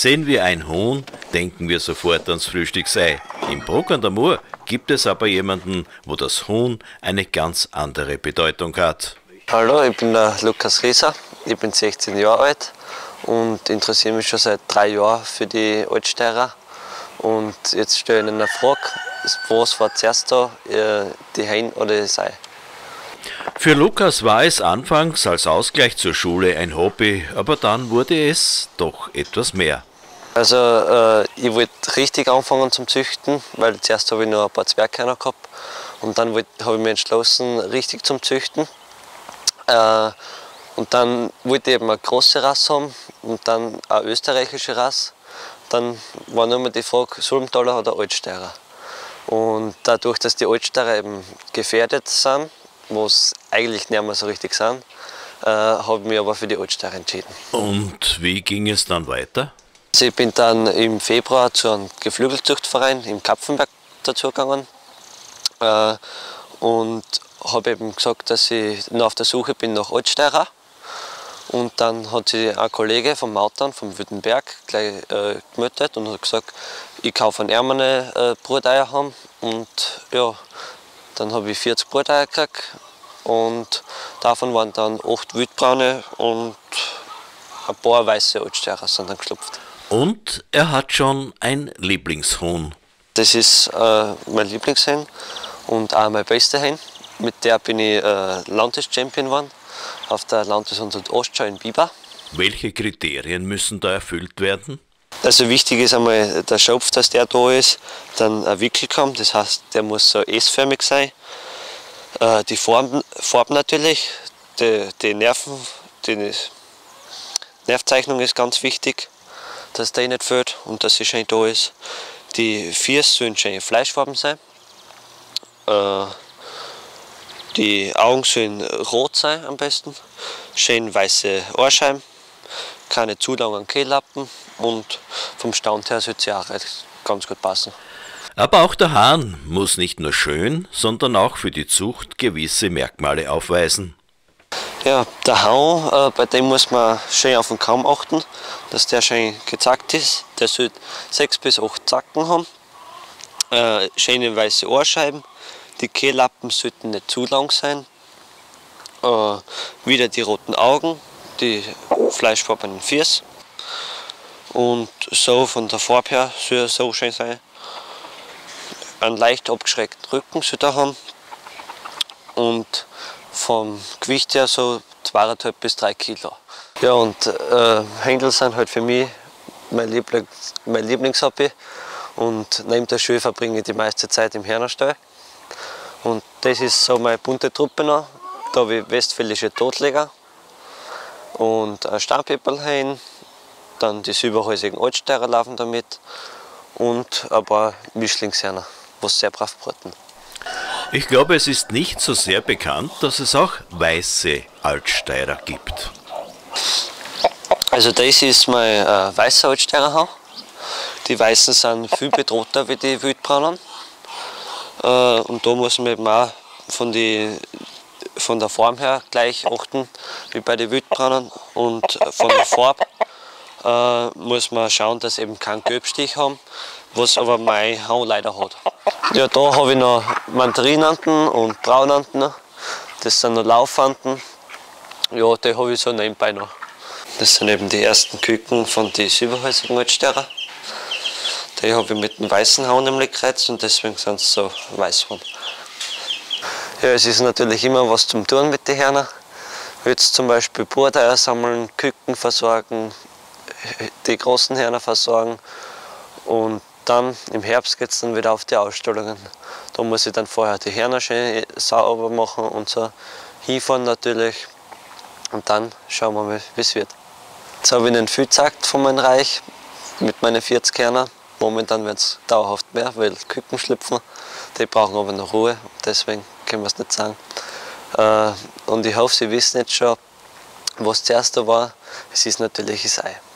Sehen wir ein Huhn, denken wir sofort ans Frühstücksei. Im Bruck an der Mur gibt es aber jemanden, wo das Huhn eine ganz andere Bedeutung hat. Hallo, ich bin der Lukas Rieser, ich bin 16 Jahre alt und interessiere mich schon seit 3 Jahren für die Altsteirer. Und jetzt stelle ich Ihnen eine Frage, was war zuerst da, die Hen oder das Ei? Für Lukas war es anfangs als Ausgleich zur Schule ein Hobby, aber dann wurde es doch etwas mehr. Also ich wollte richtig anfangen zum Züchten, weil zuerst habe ich noch ein paar Zwerghörner gehabt und dann habe ich mich entschlossen, richtig zum Züchten. Und dann wollte ich eben eine große Rasse haben und dann eine österreichische Rasse. Dann war nur mehr die Frage, Sulmtaler oder Altsteirer. Und dadurch, dass die Altsteirer eben gefährdet sind, was eigentlich nicht mehr so richtig sind, habe ich mich aber für die Altsteirer entschieden. Und wie ging es dann weiter? Also ich bin dann im Februar zu einem Geflügelzuchtverein im Kapfenberg dazugegangen und habe eben gesagt, dass ich noch auf der Suche bin nach Altsteirer. Und dann hat sich ein Kollege vom Mautern, vom Württemberg, gleich gemeldet und hat gesagt, ich kaufe von ihm eine Bruteier haben. Und ja, dann habe ich 40 Bruteier gekriegt und davon waren dann 8 wildbraune und ein paar weiße Altsteirer sind dann geschlüpft. Und er hat schon ein Lieblingshuhn. Das ist mein Lieblingshen und auch meine beste Hen. Mit der bin ich Landeschampion geworden auf der Landes- und Ostschau in Biber. Welche Kriterien müssen da erfüllt werden? Also wichtig ist einmal der Schopf, dass der da ist, dann ein Wickelkamm, das heißt, der muss so S-förmig sein. Die Farbe natürlich, die Nervzeichnung ist ganz wichtig, dass der nicht fehlt und dass sie schön da ist. Die Füße sollen schön fleischfarben sein. Die Augen sollen rot sein am besten, schön weiße Ohrscheiben, keine zu langen Kehllappen und vom Stand her sollte sie auch ganz gut passen. Aber auch der Hahn muss nicht nur schön, sondern auch für die Zucht gewisse Merkmale aufweisen. Ja, der Hahn, bei dem muss man schön auf den Kamm achten, dass der schön gezackt ist. Der sollte 6 bis 8 Zacken haben, schöne weiße Ohrscheiben. Die Kehllappen sollten nicht zu lang sein. Wieder die roten Augen, die fleischfarbenen Füße. Und so von der Farbe her soll er so schön sein. Einen leicht abgeschrägten Rücken sollte er haben. Und vom Gewicht her so 2,5 bis 3 Kilo. Ja, und Händel sind halt für mich mein Lieblingshobby. Und neben der Schule verbringe ich die meiste Zeit im Hörnerstall. Und das ist so meine bunte Truppe noch. Da habe ich westfälische Totleger und ein Stammpepperlhen, dann die silberhäusigen Altsteirer laufen damit und ein paar Mischlingshörner, was sehr brav braten. Ich glaube, es ist nicht so sehr bekannt, dass es auch weiße Altsteirer gibt. Also das ist mein weißer Altsteirer. Die Weißen sind viel bedrohter wie die Wildbraunen. Und da muss man eben auch von der Form her gleich achten wie bei den Wildbraunen. Und von der Farbe muss man schauen, dass sie eben keinen Gelbstich haben, was aber mein Hahn leider hat. Ja, da habe ich noch Mandarinenten und Braunenten. Das sind noch Laufenten. Ja, die habe ich so nebenbei noch. Das sind eben die ersten Küken von den silberhäusigen Altsteirer. Die habe ich mit dem weißen Hahn nämlich gekreuzt und deswegen sind sie so weiß geworden. Ja, es ist natürlich immer was zum Tun mit den Hörnern. Jetzt zum Beispiel Bruteier sammeln, Küken versorgen, die großen Hörner versorgen und dann im Herbst geht es dann wieder auf die Ausstellungen. Da muss ich dann vorher die Hörner schön sauber machen und so hinfahren natürlich und dann schauen wir mal, wie es wird. Jetzt habe ich Ihnen viel gezeigt von meinem Reich mit meinen 40 Hörnern. Momentan wird es dauerhaft mehr, weil Küken schlüpfen. Die brauchen aber noch Ruhe, deswegen können wir es nicht sagen. Und ich hoffe, Sie wissen jetzt schon, was zuerst da war. Es ist natürlich das Ei.